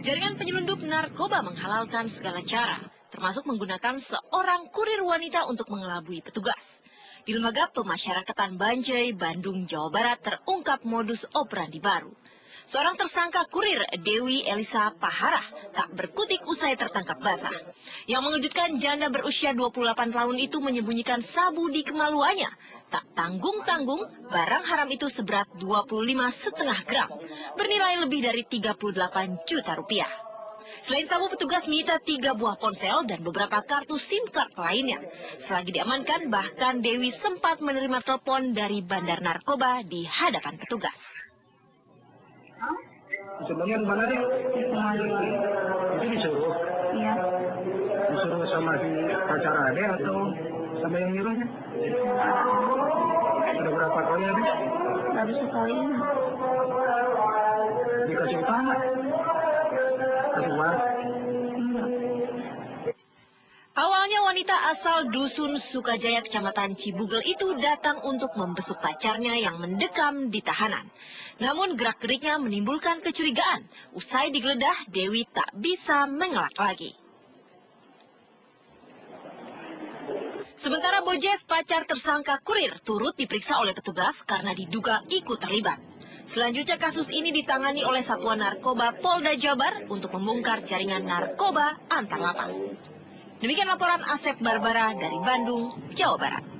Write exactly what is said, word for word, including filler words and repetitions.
Jaringan penyelundup narkoba menghalalkan segala cara, termasuk menggunakan seorang kurir wanita untuk mengelabui petugas. Di Lembaga Pemasyarakatan Banjai, Bandung, Jawa Barat terungkap modus operandi baru. Seorang tersangka kurir, Dewi Elisa Paharah, tak berkutik usai tertangkap basah. Yang mengejutkan, janda berusia dua puluh delapan tahun itu menyembunyikan sabu di kemaluannya. Tak tanggung-tanggung, barang haram itu seberat dua puluh lima koma lima gram, bernilai lebih dari tiga puluh delapan juta rupiah. Selain sabu, petugas menyita tiga buah ponsel dan beberapa kartu SIM card lainnya. Selagi diamankan, bahkan Dewi sempat menerima telepon dari bandar narkoba di hadapan petugas. Sebenarnya di mana, Dek? Di Pemaluan. Itu disuruh? Iya. Disuruh sama si pacar Ade atau sama yang nyuruhnya? Sudah berapa kali, Ade? Baru sekali ini. Dikasih utang nggak? Kasih uang? Enggak. Awalnya wanita asal Dusun Sukajaya, Kecamatan Cibugel itu datang untuk membesuk pacarnya yang mendekam di tahanan. Namun gerak-geriknya menimbulkan kecurigaan. Usai digeledah, Dewi tak bisa mengelak lagi. Sementara Bojes, pacar tersangka kurir, turut diperiksa oleh petugas karena diduga ikut terlibat. Selanjutnya kasus ini ditangani oleh Satuan Narkoba Polda Jabar untuk membongkar jaringan narkoba antar lapas. Demikian laporan Asep Barbara dari Bandung, Jawa Barat.